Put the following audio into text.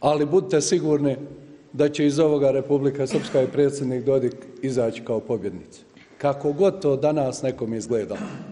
Ali budite sigurni da će iz ovoga Republika Srpska i predsjednik Dodik izaći kao pobjednici. Kako god to danas nekom izgleda.